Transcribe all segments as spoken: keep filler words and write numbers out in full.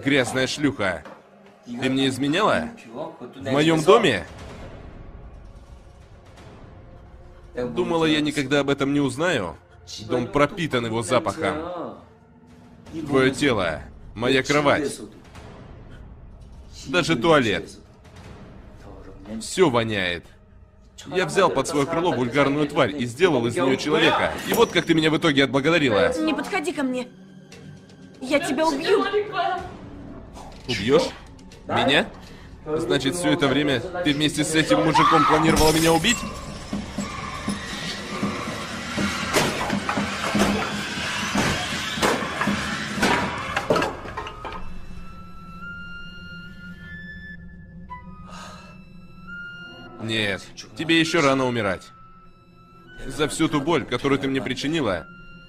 грязная шлюха. Ты мне изменяла? В моем доме? Думала, я никогда об этом не узнаю? Дом пропитан его запахом. Твое тело, моя кровать, даже туалет. Все воняет. Я взял под свое крыло вульгарную тварь и сделал из нее человека. И вот как ты меня в итоге отблагодарила. Не подходи ко мне. Я тебя убью. Убьешь? Меня? Значит, все это время ты вместе с этим мужиком планировала меня убить? Нет, тебе еще рано умирать. За всю ту боль, которую ты мне причинила.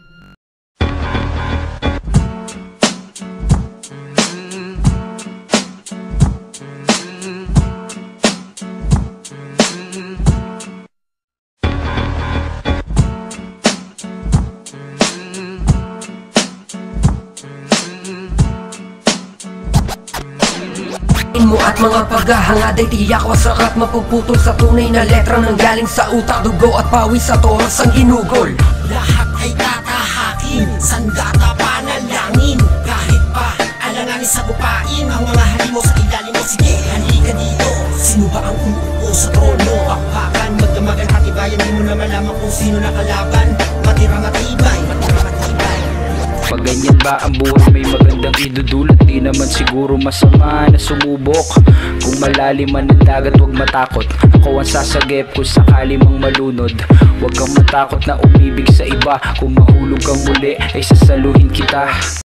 mo at mga paghahangad ay tiyak wasak at mapuputol sa tunay na letra nang galing sa utak, dugo at pawis sa oras ang ginugol. Lahat ay tatahakin, sandata panalangin, kahit pa alanganin sa gupain, ang mga halimo sa ilalim mo, sige halika dito. Sino ba ang umuupo sa trono? Pakpakan, magdamagan hatibayan, di mo na malaman kung sino nakalaban. Matira matibay, matira matibay. Pag ganyan ba ang buhay may magandang idudulot, di naman siguro masama na sumubok. Kung malalim man ang dagat huwag matakot, ako ang sasagip kung sakali mang malunod. Huwag kang matakot na umibig sa iba, kung mahulog kang muli ay sasaluhin kita.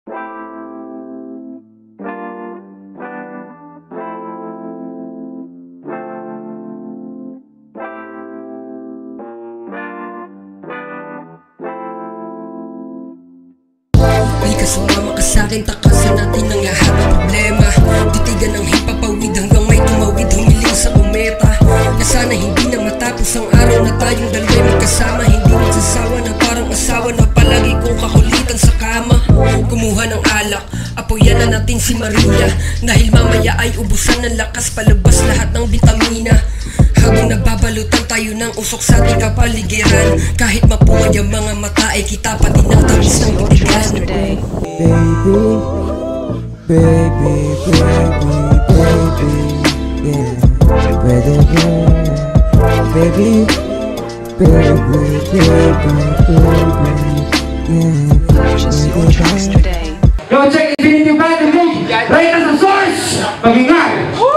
Sumama ka sa'kin, takasan natin ang lahat ng problema. Titigan ng hipapawid hanggang may tumawid, humiling sa kometa. Na sana hindi na matapos ang araw na tayong dalawa'y magkasama. Hindi magsasawa na parang asawa na palagi kong kakulitan sa kama. Kumuha ng alak, apoyan na natin si Maria, dahil mamaya ay ubusan ng lakas, palabas lahat ng bitamina. Habang nababalutan tayo ng usok sa ating kapaligiran, kahit mapungay ang mga mata ay kita pa din ang tamis ng bitigan. Baby, baby, baby, baby, yeah, baby, baby, baby, baby, baby, yeah. Go check Infinity Band and League right as the source. Pag-ingay.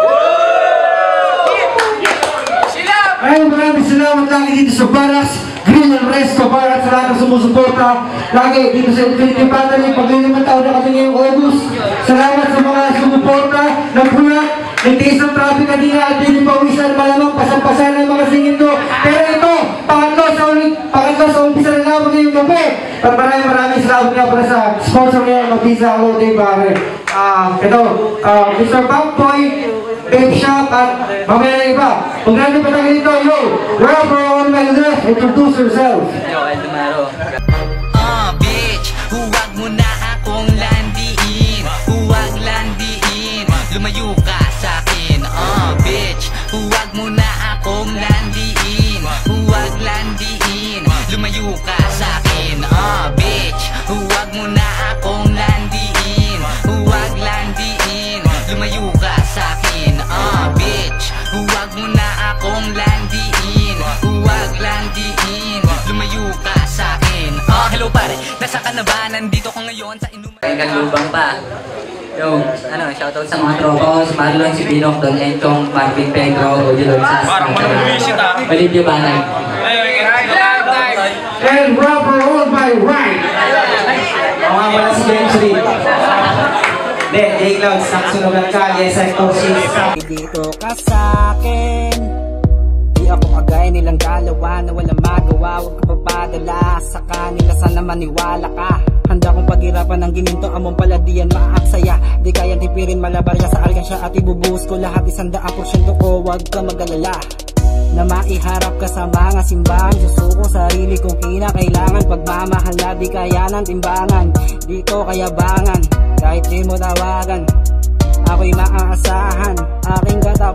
Ayun, maraming salamat lagi dito sa Baras Grill and Resto para sa lahat ng sumusuporta lagi dito sa Infinity Battery. Pag-liliman taon na kami ngayong August. Salamat sa mga sumuporta ng Pulak, ng tiis ng traffic kanina at hindi pawisan, malamang pasampasan ng mga singin ko. Pero ito, pangatlo sa ulit, pangatlo sa umpisa na naman ngayong gabi. At maraming maraming salamat nga para sa sponsor ngayon ng Pizza Clothing Bar. Ah, ito, uh, Mister Bangboy, Babe Shop at mamaya na iba. Kung gano'n pa tayo dito, yo, wherever on my left, introduce yourself. Yo, Eldemaro. Ah, bitch, huwag mo na akong landiin. Huwag landiin, lumayo ka sa'kin. Ah, bitch, huwag mo na akong landiin. Huwag landiin, lumayo ka sa'kin. Ah, bitch, huwag mo na akong landiin. Huwag landiin, lumayo ka sa'kin. Ah, bitch, huwag mo na akong landiin. Huwag landiin, lumayo ka sa'kin. Ah, hello pare, nasa ka na ba? Nandito ko ngayon sa inuman. Kaya lubang pa. Yung, ano, shoutout sa mga tropa ko, si Marlon, si Pinok, Don Enchong, Marvin Pedro, Gojo Lorsas. Parang malumisit ah. Olivia Banay. And rapper on my right. Ako nga pala si Gentry. Hindi, A-Cloud, Samsung Kalye, Sector six. Dito ka sa'kin, di ako agay nilang dalawa na walang magawa. Huwag ka papadala sa kanila, sana maniwala ka. Handa kong paghirapan ng gininto, among paladiyan maaksaya. Di kayang tipirin, malabarya sa alkansya at ibubuhos ko lahat. Isandaan porsyento ko, huwag ka mag-alala na maiharap ka sa mga simbahan. Susuko sarili kong kinakailangan, pagmamahal na di kaya ng timbangan. Di ko kayabangan, kahit di mo tawagan.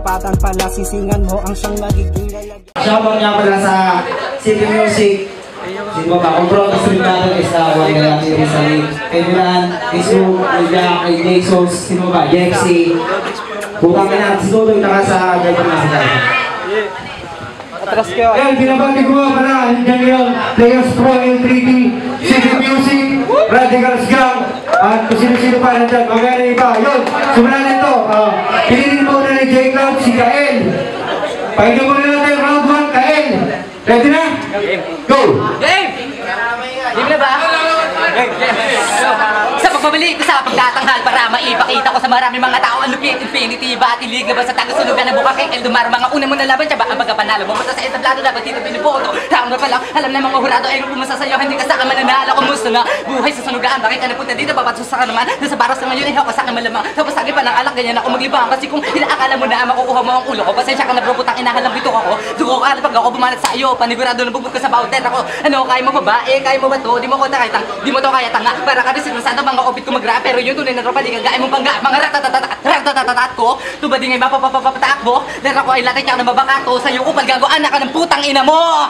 katapatan pala, sisingan mo ang siyang magiging lalagyan. Shoutout nga pala sa City Music. Sino ba? Kung bro, gusto rin natin is uh, huwag na natin sa link. Kay Milan, kay Sue, kay Jack, kay Jason, sino ba? Jexy. Bukang ka na, si Tutoy na ka sa driver na si Jack. Atras kayo. Ayan, binabati ko nga pala, nandiyan ngayon, Players Pro L three D, City Music, Radicals Gang, at kung sino-sino pa nandiyan, mamaya na iba. Yun, simulan nito, uh, pinilin mo na ni J Cloud, si Kael. Pakinggan mo na natin, round one, Kael. Ready na? Go! Game! Game na ba? Game! Sa pagbabalik ko sa pagtatanghal para maipakita ko sa maraming mga tao ang lupit, infinity, batilig na ba sa taga-sulugan na bukang kay Eldumar, mga una mo na laban siya ba ang pagkapanalo mo mata sa entablado dapat dito pinupoto taong na palang alam na mga hurado ay pumasa sa'yo hindi ka sa ka mananalo kumusta na buhay sa sunugaan bakit ka napunta dito papatsusa ka naman nasa baras na ngayon ihaw ka sa akin malamang tapos lagi pa ng alak ganyan ako maglibang kasi kung inaakala mo na makukuha mo ang ulo ko pasensya ka na bro putang inahalang bitok ako dugo ka pag ako bumanat sa iyo panigurado na bubog ka sa bawat ako ano kaya mo babae kaya mo ba to di mo ko kaya tang di mo to kaya tanga para ka rin sa mga opit ko magra pero yun tunay na tropa di kagaya mo pangga mga ratatatatat ko tubad di ngay mapapapapatakbo dahil ako ay latay ka na mabakato sa'yo upal gago anak ka ng putang ina mo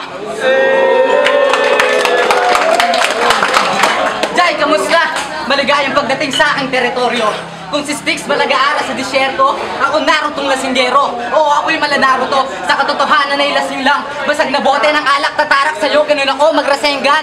Jai, kamusta? Maligayang pagdating sa aking teritoryo. Kung si Styx malagaara sa disyerto, ako Narutong lasinggero. Oo, ako'y mala Naruto. Sa katotohanan ay lasing lang. Basag na bote ng alak, tatarak sa'yo, ganun ako magrasengan.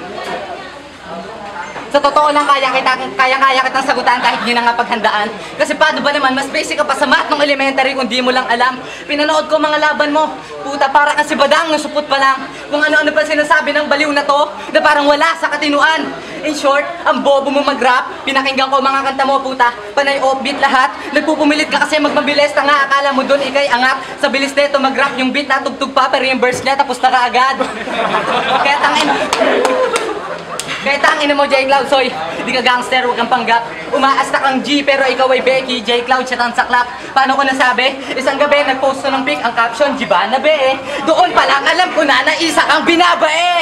Sa totoo lang, kaya kita, kaya-kaya kitang sagutan kahit hindi na nga paghandaan. Kasi paano ba naman, mas basic ka pa sa math ng elementary kung di mo lang alam. Pinanood ko mga laban mo, puta para kasi badang nasupot pa lang. Kung ano-ano pa sinasabi ng baliw na to, na parang wala sa katinuan. In short, ang bobo mo mag-rap, pinakinggan ko mga kanta mo puta, panay offbeat lahat. Nagpupumilit ka kasi magmabilis, tanga akala mo dun ikay angat. Sa bilis nito mag-rap yung beat na tugtog pa, pero yung verse niya tapos na kaagad. Kaya tangin. Kaya tangin mo J Cloud, soy, di ka gangster, huwag kang panggap. Umaasta kang G pero ikaw ay Becky, J Cloud siya tan saklap. Paano ko nasabi? Isang gabi nagpost ng pic, ang caption, Jiba na be eh. Doon pa lang alam ko na na isa kang binabae.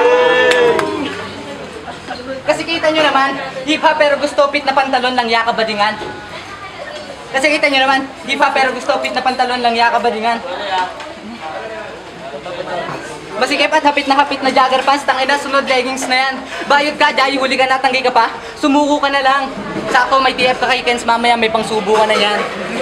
Kasi kita nyo naman, hip-hop pero gusto pit na pantalon lang yaka badingan. Kasi kita nyo naman, hip-hop pero gusto pit na pantalon lang yaka badingan. Masikip at hapit na hapit na jogger pants, tangina sunod leggings na yan. Bayod ka, dahil huli ka na, tanggi ka pa, sumuko ka na lang. Sakto may T F ka kay Kens, mamaya may pangsubo ka na yan.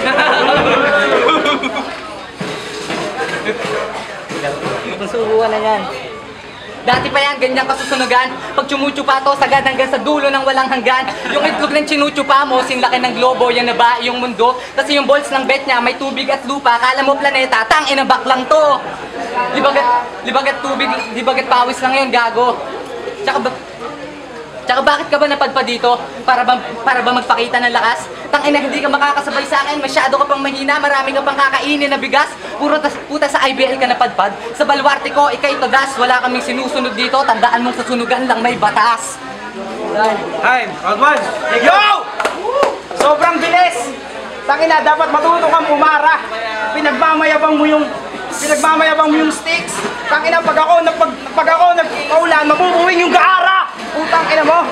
Pangsubo ka na yan. Dati pa yan, ganyan kasusunugan. Pag chumuchupa to, sagad hanggang sa dulo ng walang hanggan. Yung itlog ng chinuchupa mo, sinlaki ng globo, yan na ba yung mundo? Kasi yung balls ng bet niya, may tubig at lupa. Kala mo planeta, tang inabak lang to. Libagat, libagat tubig, libagat pawis lang yun, gago. Tsaka ba, tsaka bakit ka ba napadpa dito? Para ba, para ba magpakita ng lakas? Tangina, hindi ka makakasabay sa akin, masyado ka pang mahina, marami ka pang kakainin na bigas. Puro tas, puta sa I B L ka napadpad. Sa baluarte ko, ikay todas, wala kaming sinusunod dito. Tandaan mong susunugan lang may batas. Time, round one. Yo! Sobrang bilis! Tangina, dapat matuto kang pumara. Pinagmamayabang mo yung pinagmamayabang mo yung sticks. Tangina, pag ako pag, pag ako nagpaulan, mabubuwing yung gaara. Putang ina mo.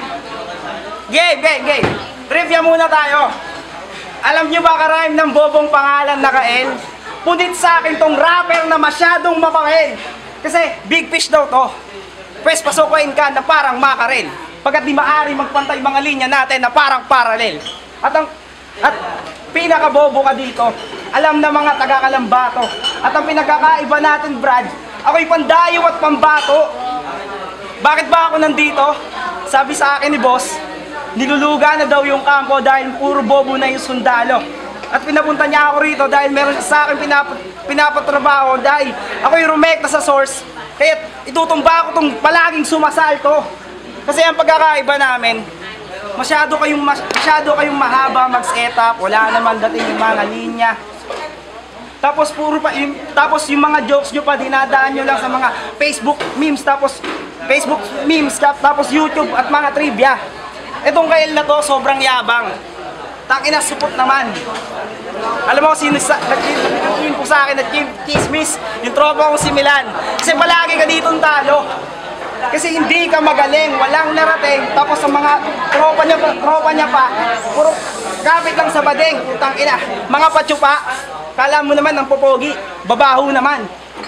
Game, game, game. Trivia muna tayo. Alam niyo ba ka-rhyme ng bobong pangalan na Kael? Punit sa akin tong rapper na masyadong mapangil. Kasi big fish daw to. Pwes pasukuin ka na parang makarel. Pagkat di maari magpantay mga linya natin na parang paralel. At ang at pinakabobo ka dito, alam na mga taga-Kalambato. At ang pinagkakaiba natin, Brad, ako'y pandayo at pambato. Bakit ba ako nandito? Sabi sa akin ni boss, niluluga na daw yung kampo dahil puro bobo na yung sundalo. At pinapunta niya ako rito dahil meron siya sa akin pinap pinapatrabaho dahil ako'y rumekta sa source. Kaya itutumba ko itong palaging sumasalto. Kasi ang pagkakaiba namin, masyado kayong, masyado kayong mahaba mag-setup, wala naman dating yung mga linya. Tapos puro pa yung, tapos yung mga jokes nyo pa dinadaan nyo lang sa mga Facebook memes, tapos Facebook memes, tapos YouTube at mga trivia. Itong Kael na to, sobrang yabang. Tangina, supot naman. Alam mo sino sa nag-tweet po sa akin, nag-chismis, yung tropa kong si Milan. Kasi palagi ka ditong talo. Kasi hindi ka magaling, walang narating, tapos sa mga tropa niya, tropa niya pa, puro kapit lang sa bading, putang ina, mga patsupa. Kala mo naman ang popogi, babaho naman.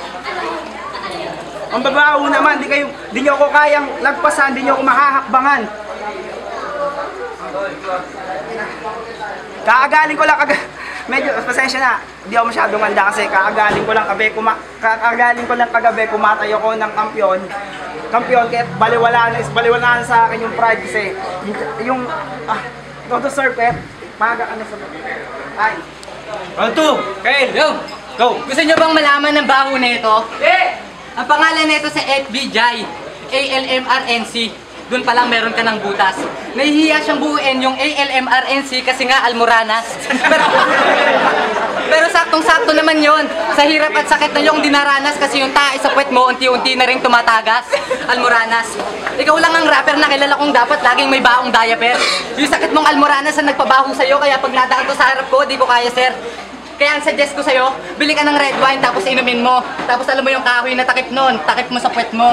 Ang babaho naman, di kayo, di nyo ako kayang lagpasan, di nyo ako mahahakbangan. Kaagaling ko lang, kaga, medyo, pasensya na, di ako masyadong handa kasi kaagaling ko lang kagabi, kuma, kaagaling ko lang kagabi, kumatay ako ng kampiyon. Kampiyon, kaya baliwala na, baliwala na sa akin yung pride kasi, yung, ah, go to serve, kaya, maga ka na sa, ay. Round two, Kyle, yo, go. Gusto nyo bang malaman ng baho na ito? Eh! Ang pangalan nito sa F B J, A L M R N C. Doon pa lang meron ka ng butas. Nahihiya siyang buuin yung A L M R N C kasi nga almoranas. Pero, pero saktong-sakto naman yon. Sa hirap at sakit na yung dinaranas kasi yung tae sa puwet mo unti-unti na rin tumatagas. Almoranas. Ikaw lang ang rapper na kilala kong dapat laging may baong diaper. Yung sakit mong almoranas ang nagpabaho sa'yo kaya pag nadaan to sa harap ko, di ko kaya sir. Kaya ang suggest ko sa'yo, bili ka ng red wine tapos inumin mo. Tapos alam mo yung kahoy na takip nun, takip mo sa puwet mo.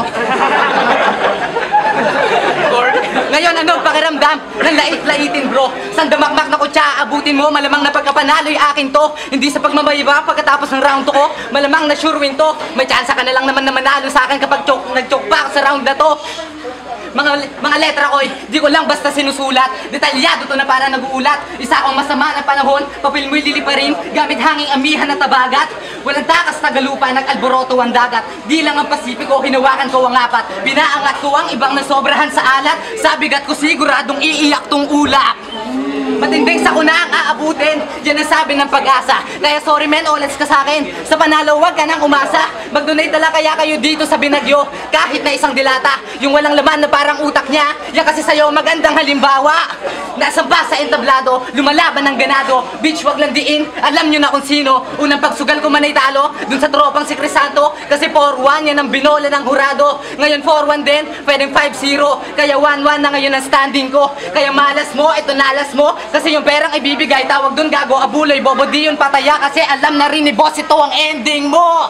Ngayon ano, pakiramdam ng lait-laitin bro. San damakmak na kutsa, abutin mo, malamang na pagkapanalo yung akin to. Hindi sa pagmamayabang pagkatapos ng round to ko, malamang na sure win to. May chance ka na lang naman na manalo sa akin kapag nag-choke pa sa round na to. Mga, mga letra ko'y, di ko lang basta sinusulat. Detalyado to na para nag-uulat. Isa akong masama na panahon, papel mo'y liliparin gamit hanging amihan na tabagat. Walang takas tagalupa, nag-alboroto ang dagat. Di lang ang Pasipiko, hinawakan ko ang apat. Binaangat ko ang ibang nasobrahan sa alat. Sa bigat ko siguradong iiyak tong ulap. Matinding sa kuna ang aabutin, yan ang sabi ng pag-asa. Kaya sorry men, olets ka sa akin. Sa panalo, wag ka nang umasa. Mag-donate dala kaya kayo dito sa Binagyo. Kahit na isang dilata, yung walang laman na parang utak niya. Yan kasi sa'yo magandang halimbawa. Nasamba sa entablado, lumalaban ng ganado. Bitch, wag lang diin, alam nyo na kung sino. Unang pagsugal ko man ay talo, dun sa tropang si Crisanto. Kasi four one yan ang binola ng hurado. Ngayon four one din, pwedeng five zero. Kaya one one na ngayon ang standing ko. Kaya malas mo, ito nalas mo. Kasi yung perang ibibigay, tawag dun gago, abuloy, bobo, di yun pataya. Kasi alam na rin ni boss ito ang ending mo.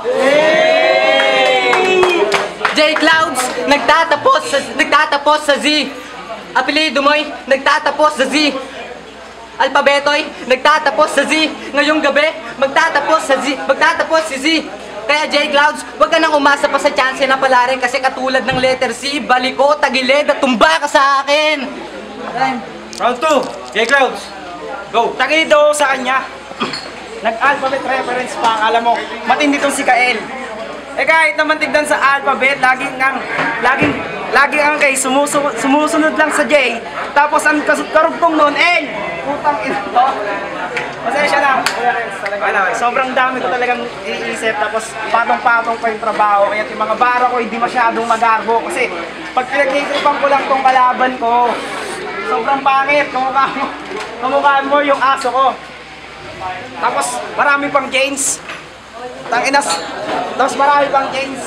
J Clouds, nagtatapos sa, nagtatapos sa Z. Apelido mo'y nagtatapos sa Z. Alpabeto'y nagtatapos sa Z. Ngayong gabi, magtatapos sa Z, magtatapos si Z. Kaya J Clouds, wag ka nang umasa pa sa chance na pala rin. Kasi katulad ng letter C, baliko, tagilid at tumba ka sa akin. Round two, J Clouds, go. Tagilid daw sa kanya. Nag-alphabet reference pa, alam mo, matindi tong si Kael. Eh kahit naman tignan sa alphabet, laging ang, laging, laging ang kay sumusunod, sumusunod lang sa J. Tapos ang karugtong noon, L. Putang ina to. Pasensya na. Ano, sobrang dami ko talagang iniisip. Tapos patong-patong pa yung trabaho. Kaya yung mga bara ko hindi masyadong magarbo. Kasi pag pinag-iisipan ko lang tong kalaban ko, sobrang pangit. Kamukha mo, kamukha mo yung aso ko. Tapos marami pang chains. Tanginas. Tapos marami pang chains.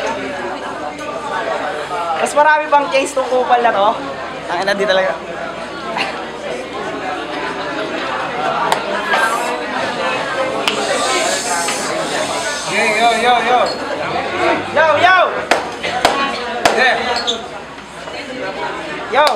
Tapos marami pang chains tong kupal na to. Tangina di talaga. Yo yo yo yo. Yo yo. Yeah. Yo.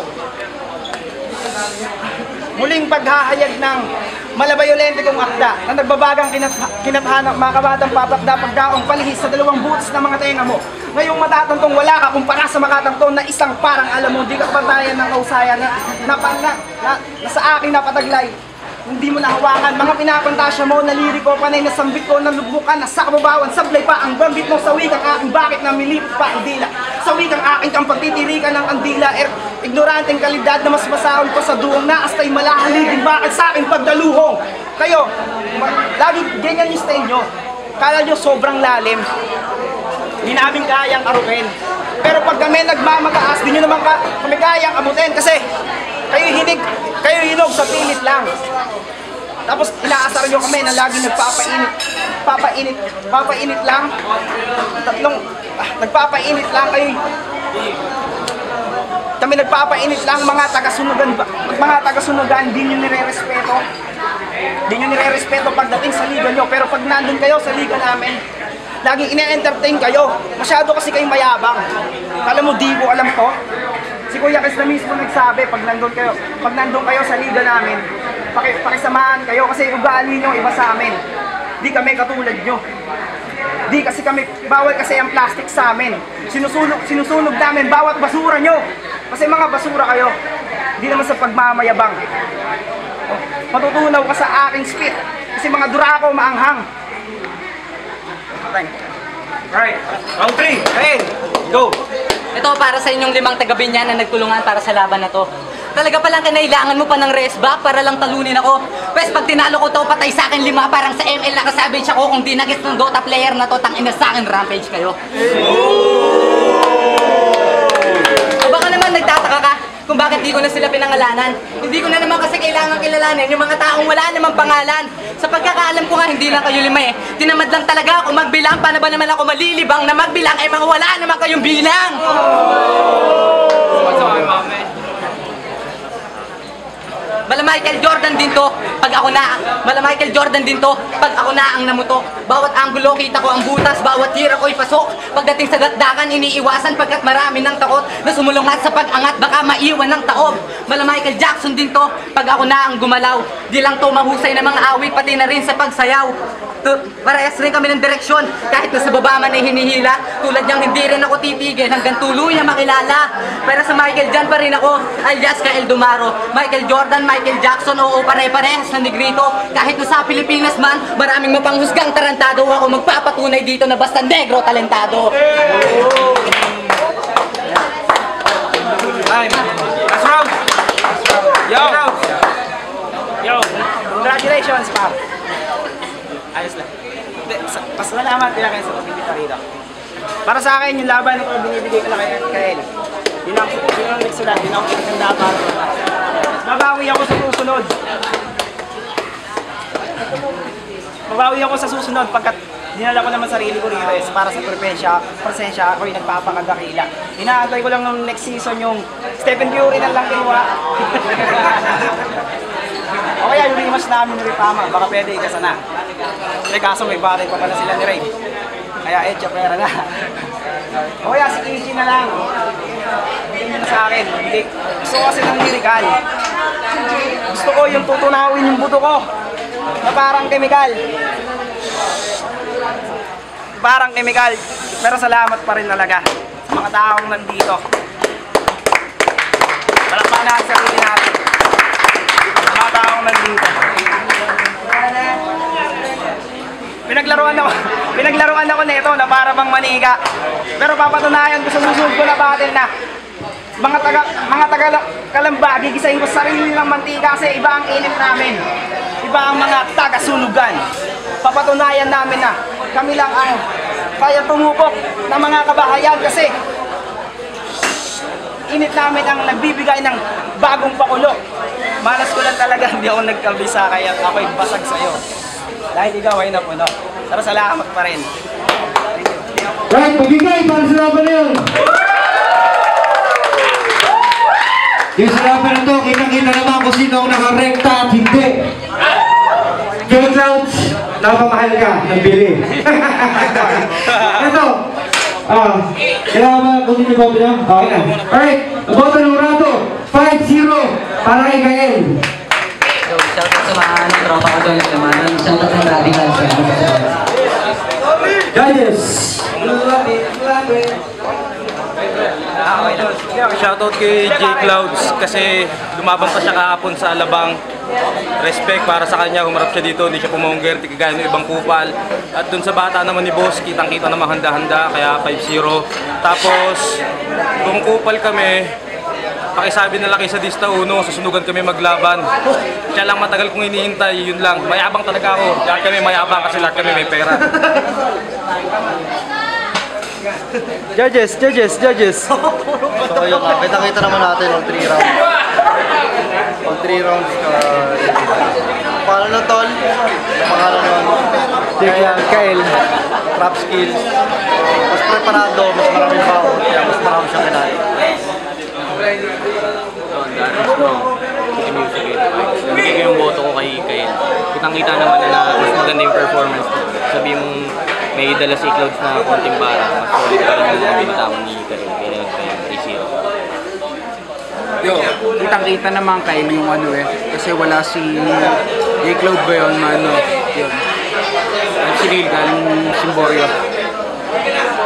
Muling paghahayag ng malabayolente kong akda na nagbabagang kinat kinathanap mga kabatang papakda pagdaong palihis sa dalawang butas ng mga tenga mo. Ngayong matatantong wala ka kumpara sa makatangtong na isang parang alam mo, di ka pantayan ng kausayan na, na, na, na, na sa aking napataglay. Hindi mo nahawakan, mga pinapantasya mo, naliri ko, panay na sambit ko, nalugbukan, nasa kababawan, sablay pa ang bambit mo sa wikang aking, bakit na milipit pa ang dila? Sa wikang aking kang pagtitirikan ng andila, er, ignoranteng kalidad na mas masahol pa sa duwang na astay malahaligin, bakit sa aking pagdaluhong? Kayo, lagi ganyan yung style nyo, kala nyo sobrang lalim, hindi namin kayang arukin. Pero pag kami nagmamataas, di nyo naman ka, kami kayang abutin kasi kayo hinig, kayo hinog sa pilit lang. Tapos inaasar nyo kami na lagi nagpapainit, papainit, papainit lang. Tatlong, ah, nagpapainit lang kayo. Kami nagpapainit lang, mga taga-sunugan, mga taga-sunugan, di nyo nire-respeto. Di nyo nire-respeto pagdating sa liga nyo. Pero pag nandun kayo sa liga namin, laging ine-entertain kayo. Masyado kasi kayo mayabang. Alam mo, di ko alam to. Si Kuya Kes na mismo nagsabi, pag nandun kayo, pag nandun kayo sa liga namin, paki, pakisamahan kayo kasi ugali nyo iba sa amin. Di kami katulad nyo. Di kasi kami, bawal kasi ang plastic sa amin. Sinusunog, sinusunog namin bawat basura nyo. Kasi mga basura kayo. Di naman sa pagmamayabang. Oh, matutunaw ka sa aking spit. Kasi mga durako maanghang. Right. Round three. Hey, go. Ito para sa inyong limang taga-Binyan na nagtulungan para sa laban na to. Talaga palang kinailangan mo pa ng rest back para lang talunin ako. Pwes pag tinalo ko to, patay sa akin lima. Parang sa M L nakasabi siya ko kung di nagis ng Dota player na to, tangina sa akin rampage kayo. O baka naman nagtataka ka kung bakit di ko na sila pinangalanan. Hindi ko na naman kasi kailangan kilalanin yung mga taong wala namang pangalan. Sa pagkakaalam ko nga, hindi lang kayo lima eh. Tinamad lang talaga ako magbilang. Paano ba naman ako malilibang na magbilang eh mga wala naman kayong bilang? Mala Michael Jordan din to, pag ako na, mala Michael Jordan din to, pag ako na ang namutok. Bawat anggulo kita ko ang butas, bawat tira ko'y pasok. Pagdating sa datdakan, iniiwasan pagkat marami ng takot na sumulungat sa pag-angat, baka maiwan ng taob. Mala Michael Jackson din to, pag ako na ang gumalaw. Di lang to mahusay na mga awit, pati na rin sa pagsayaw. Parehas rin kami ng direksyon, kahit nasa baba man ay hinihila. Tulad niyang hindi rin ako titigil hanggang tuluyan makilala. Pero sa Michael Jan pa rin ako, alias ka Eldumaro. Michael Jordan, Michael Jackson, oo pare-parehas na negrito. Kahit sa Pilipinas man, maraming mapanghusgang tarantado. Ako magpapatunay dito na basta negro talentado. Time. Last round. Yo. Yo. Congratulations, Pap. Ayos lang. Pasalamat kaya kayo sa pagbibita rito. Para sa akin, yung laban na ito, binibigay ko na kay Kael. Yun ang, yun ang nagsulat, yun ang pinaganda para sa mga. Babawi ako sa susunod. Babawi ako sa susunod pagkat dinala ko naman sarili ko rito eh, para sa presensya, presensya ako yung nagpapakadakila. Inaantay ko lang nung next season yung Stephen Curry na lang kinuha. O kaya yung rematch namin ni Ripama, baka pwede ikasa na. Kasi kaso may batay pa pala sila ni Ray. Kaya etcha pera na. O kaya si K G na lang. Bigyan nyo na sa akin. Gusto ko kasi ng lyrical. Gusto ko yung tutunawin yung buto ko. Na parang chemical. Parang chemical. Pero salamat pa rin talaga sa mga taong nandito. Palakpakan natin sa sarili natin. Mga taong nandito. Pinaglaruan ako, pinaglaruan ako nito na para bang maniga. Pero papatunayan ko sa susunod ko na battle na mga taga mga taga Kalamba, gigisahin ko sarili ng mantika kasi iba ang init namin. Iba ang mga taga-sunugan. Papatunayan namin na kami lang ang kaya tumupok ng mga kabahayan kasi init namin ang nagbibigay ng bagong pakulo. Malas ko lang talaga, hindi ako nagkabisa kaya ako'y basag sa'yo. Dahil ikaw ay napuno. Pero salamat pa rin. Right, magbigay para sa laban na yun. Yung sa laban na to, kitang-kita naman kung sino ang nakarekta at hindi. Game Clouds, napamahal ka ng bili. Ito. Ah, kailangan ba kung hindi ba bilang? Okay na. Alright, about ang Urado, five zero para kay Kael. So, shout out sa mga tropa ko doon naman. Shout out ng Radical. Judges. Shoutout kay J Clouds kasi lumaban pa siya kahapon sa Alabang. Respect para sa kanya, humarap siya dito, hindi siya pumongger, kagaya ng ibang kupal. At dun sa bata naman ni Boss, kitang-kita naman handa-handa, kaya five zero. Tapos, kung kupal kami, pakisabi na laki sa Dista Uno, susunugan kami maglaban. Siya lang matagal kong hinihintay, yun lang. Mayabang talaga ako, lahat kami mayabang kasi lahat kami may pera. Judges, judges, judges. So yun na, kita-kita naman natin on three rounds. On three rounds ka... Pangalan na tol? Pangalan nun? Kaya, Kael. Trap skills. Mas preparado, mas maraming baon, kaya mas marami siyang kinaya. Nabigay ko yung boto ko kay Kael. Kitang-kita naman na mas maganda yung performance. Sabi mong may dala si Clouds na konting bara, mas solid pa rin yung binitawan ni Kael. Kaya nag-kaya three zero. Yo, kitang-kita naman Kael yung ano eh. Kasi wala si J Cloud ba yun, ano, yun. si Neil galing Simborio.